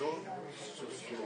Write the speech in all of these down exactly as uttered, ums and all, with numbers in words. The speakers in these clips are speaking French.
réseaux sociaux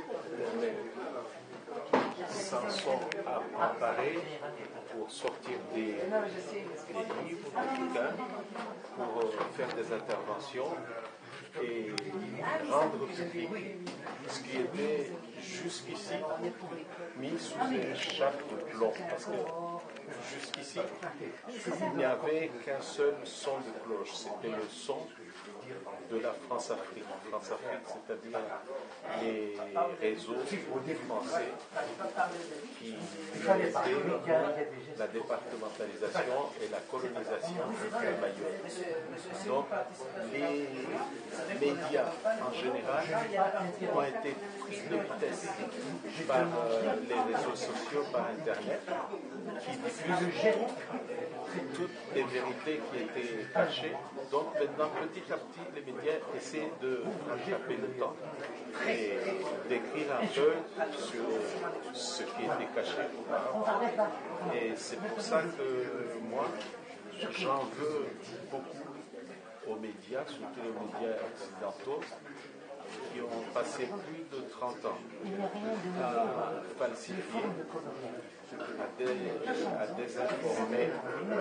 s'en sont emparés pour sortir des, des livres, des bouquins, pour euh, faire des interventions et rendre public ce qui était jusqu'ici mis sous un chape de plomb. Parce que jusqu'ici, il n'y avait qu'un seul son de cloche, c'était le son de la France-Afrique. France-Afrique, c'est-à-dire les réseaux français qui étaient la départementalisation et la colonisation de Mayotte. Donc, les médias en général ont été pris de vitesse par euh, les réseaux sociaux, par Internet, qui diffusent toutes les vérités qui étaient cachées. Donc maintenant, petit à petit, les médias essaient de rattraper le temps et d'écrire un peu sur ce qui était caché auparavant. Et c'est pour ça que moi, j'en veux beaucoup aux médias, surtout les médias occidentaux, qui ont passé plus de trente ans à falsifier, à, dé, à désinformer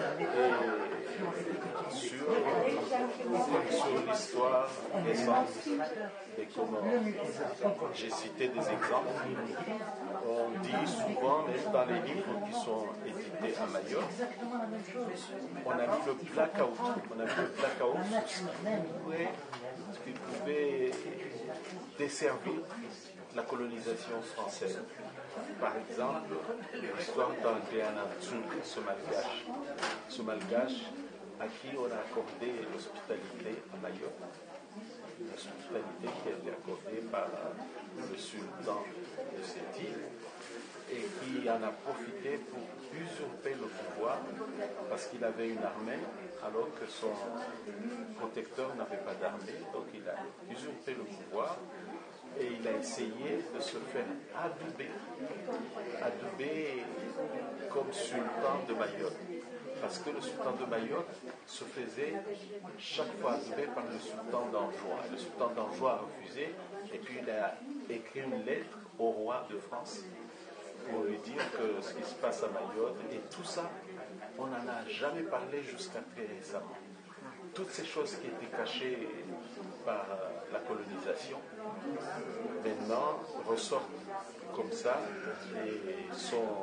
et sur, sur l'histoire récente des Comores. J'ai cité des exemples. On dit souvent, même dans les livres qui sont édités à Mayotte, on a mis le blackout. On a mis le blackout sur ce qui pouvait, ce qui pouvait desservir la colonisation française. Par exemple, l'histoire d'Andréana Tsoul, ce malgache, ce malgache à qui on a accordé l'hospitalité à Mayotte, une hospitalité qui a été accordée par le sultan de cette île et qui en a profité pour usurper le pouvoir parce qu'il avait une armée alors que son protecteur n'avait pas d'armée, donc il a usurpé le pouvoir et il a essayé de se faire adouber, adouber comme sultan de Mayotte. Parce que le sultan de Mayotte se faisait chaque fois adouber par le sultan d'Anjouan. Le sultan d'Anjouan a refusé et puis il a écrit une lettre au roi de France pour lui dire que ce qui se passe à Mayotte et tout ça, on n'en a jamais parlé jusqu'à très récemment. Toutes ces choses qui étaient cachées par la colonisation, maintenant ressortent comme ça et sont,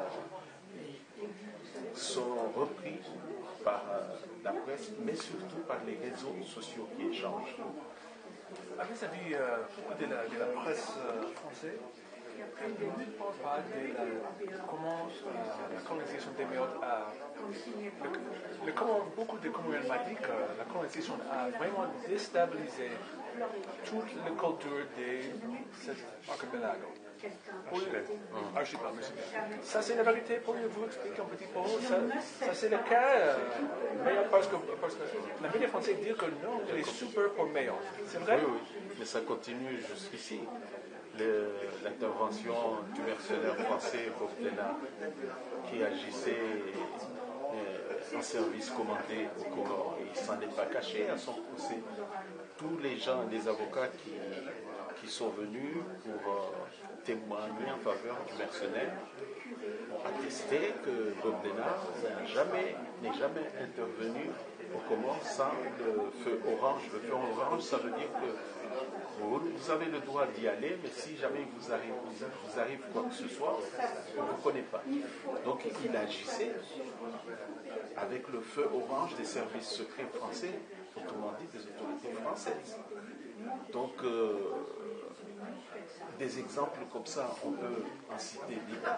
sont repris par la presse, mais surtout par les réseaux sociaux qui échangent. Avez-vous vu euh, beaucoup de la, de la presse euh, française parle de la, comment euh, la colonisation des Mayotte a, le, le, comment beaucoup de Comoriens m'ont dit que la colonisation a vraiment déstabilisé toute la culture de cet archipelago. Archipel, merci bien. Ça c'est la vérité, pourriez-vous expliquer un petit peu ça, ça c'est le cas, euh, mais parce que, parce que la média française dit que non, il est super pour Mayotte. C'est vrai? Oui, oui, mais ça continue jusqu'ici. Le, l'intervention du mercenaire français Bob Denard qui agissait euh, en service commandé au Comores. Il ne s'en est pas caché à son procès. Tous les gens, les avocats qui, qui sont venus pour euh, témoigner en faveur du mercenaire ont attesté que Bob Denard n'a jamais, n'est jamais intervenu au Comores sans le feu orange. Le feu orange, ça veut dire que vous avez le droit d'y aller, mais si jamais il vous arrive, vous arrive quoi que ce soit, on ne vous connaît pas. Donc il agissait avec le feu orange des services secrets français, autrement dit des autorités françaises. Donc euh, des exemples comme ça, on peut en citer bien.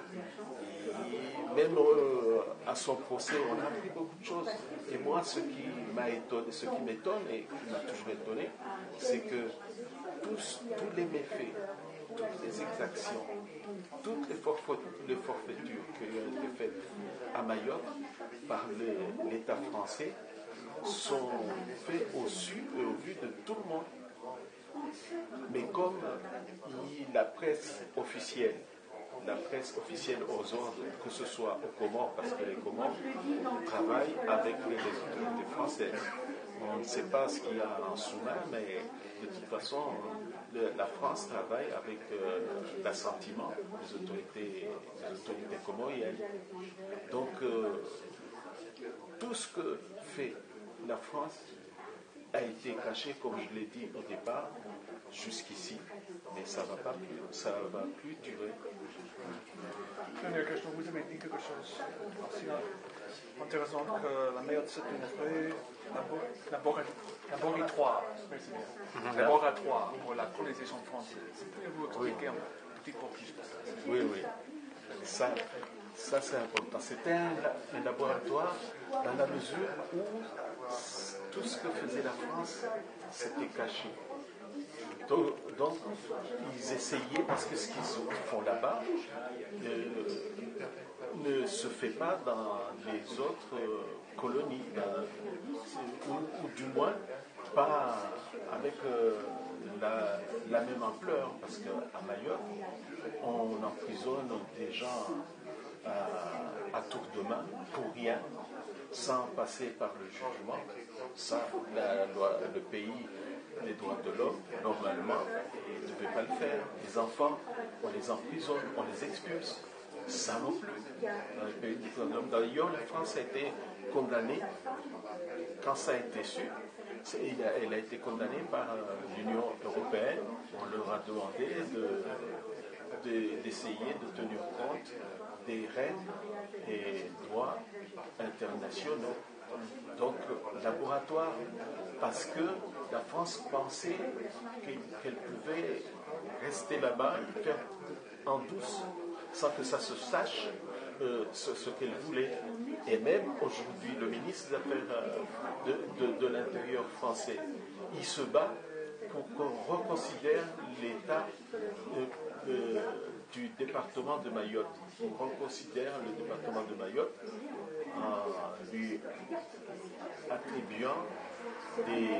Et même euh, à son procès, on a appris beaucoup de choses. Et moi, ce qui m'a étonné, ce qui m'étonne et qui m'a toujours étonné, c'est que tous, tous les méfaits, toutes les exactions, toutes les, forfait, les forfaitures qui ont été faites à Mayotte par le, l'État français sont faites au su et au vu de tout le monde. Mais comme la presse officielle, la presse officielle aux ordres, que ce soit aux Comores, parce que les Comores travaillent avec les autorités françaises. on ne sait pas ce qu'il y a en sous-main, mais de toute façon, le, la France travaille avec euh, l'assentiment des autorités, des autorités comoriennes. Donc, euh, tout ce que fait la France a été caché, comme je l'ai dit au départ, jusqu'ici, mais ça ne va, pas plus, ça va plus durer. Dernière question, vous avez dit quelque chose aussi intéressant, que la Mayotte c'est une espèce de laboratoire, mm-hmm. laboratoire pour la colonisation française. Pouvez-vous expliquer oui. un petit peu plus de ça? Oui, oui. Ça, ça c'est important. C'était un, un laboratoire dans la mesure où tout ce que faisait la France, c'était caché. Donc, donc, ils essayaient, parce que ce qu'ils font là-bas euh, ne se fait pas dans les autres euh, colonies, dans, ou, ou du moins pas avec euh, la, la même ampleur, parce qu'à Mayotte, on emprisonne des gens à, à tour de main pour rien, sans passer par le jugement. Ça, la loi, le pays des droits de l'homme, normalement, ne devait pas le faire. Les enfants, on les emprisonne, on les expulse. Ça non plus. Dans le pays des droits de l'homme, d'ailleurs, la France a été condamnée, quand ça a été su, elle a été condamnée par l'Union européenne. On leur a demandé de, de, d'essayer de tenir compte des règles et droits internationaux. Donc, laboratoire, parce que la France pensait qu'elle pouvait rester là-bas, faire en douce, sans que ça se sache euh, ce, ce qu'elle voulait. Et même aujourd'hui, le ministre des Affaires euh, de, de, de l'Intérieur français, il se bat pour qu'on reconsidère l'état euh, euh, du département de Mayotte. On reconsidère le département de Mayotte en lui attribuant des,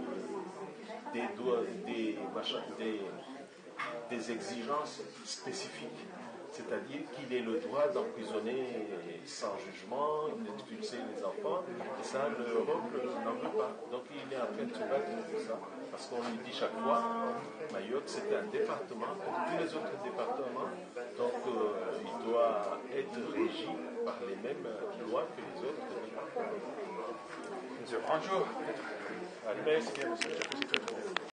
des, des, des, des exigences spécifiques, c'est-à-dire qu'il ait le droit d'emprisonner sans jugement, d'expulser les enfants, et ça, l'Europe n'en veut pas. Donc il est en train de se battre pour ça, parce qu'on lui dit chaque fois, Mayotte c'est un département, comme tous les autres départements, donc euh, il doit être régi par les mêmes lois que les autres départements. Bonjour. Allez, merci bien, monsieur.